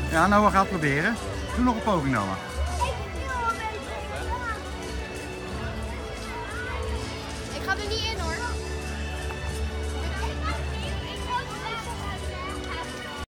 Ja, Noah gaat proberen. Doe nog een poging, Noah. Ik ga er niet in hoor.